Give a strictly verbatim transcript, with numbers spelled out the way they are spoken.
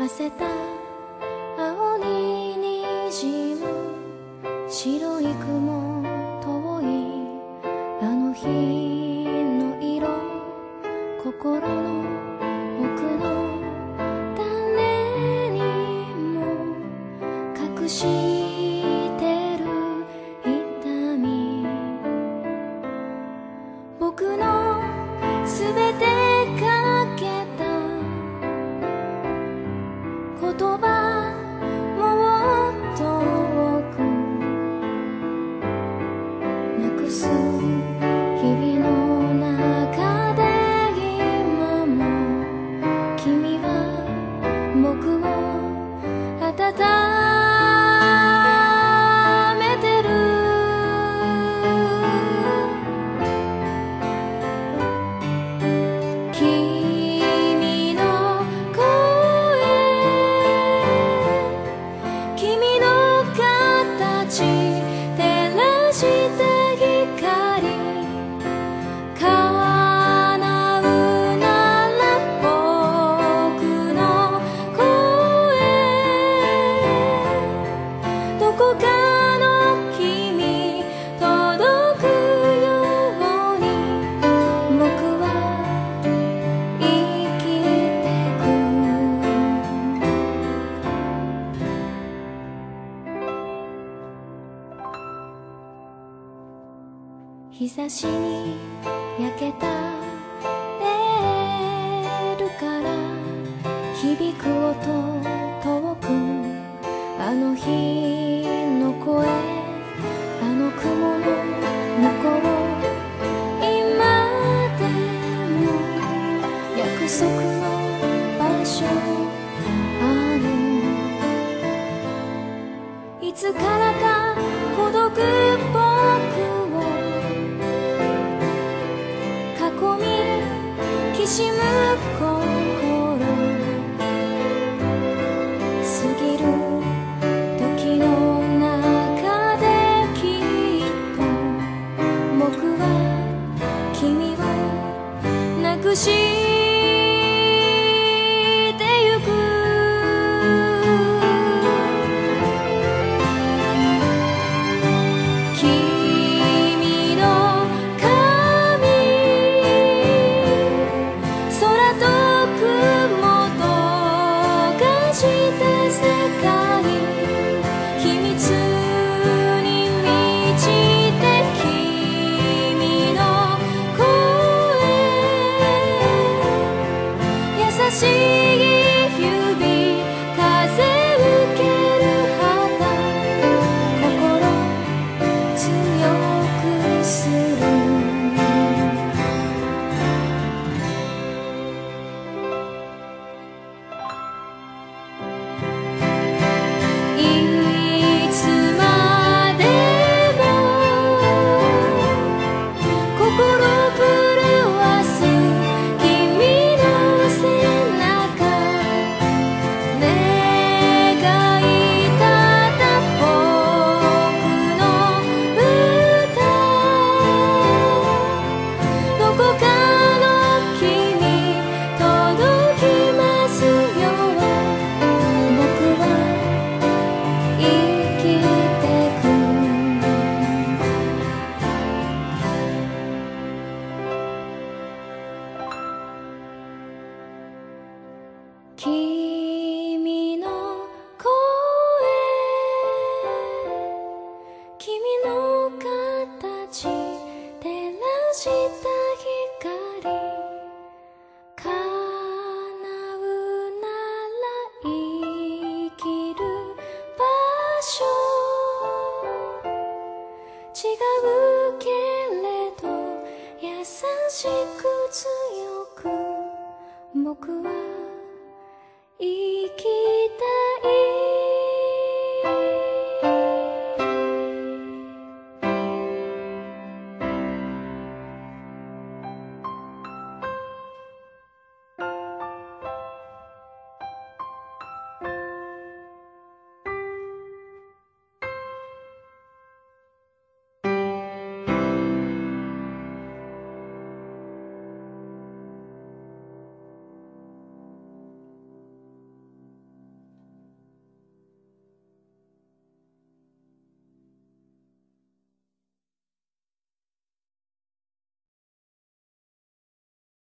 せた青ににじむ白い雲遠いあの日の色心の奥の誰にも隠してる痛み僕のすべてかけた言葉もっと多くなくす日々の中で今も君は僕を温めてる君の声君の形照らした光叶うなら僕の声どこかの君届くように僕は生きてく日差しに焼けたレールから響く音遠くあの日の声あの雲の向こう今でも約束の場所あるいつからか孤独僕を囲みきしむ心過ぎる時の中できっと僕は君をなくしてゆく君の髪空と雲と化した世界秘密に満ちて君の声優しい指風受ける肌心強くするいつまでも心震わす君の背中願いたた僕の歌どこかの君届きますよ僕は生きてく君の声君の形照らした光叶うなら生きる場所違うけれど優しく強く僕は